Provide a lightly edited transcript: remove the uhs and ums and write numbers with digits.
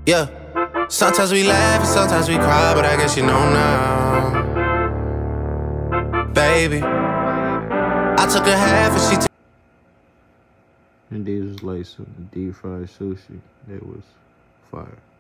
Yeah. Sometimes we laugh and sometimes we cry, but I guess you know now. Baby, I took a half and she took. And these was like some deep fried sushi that was fire.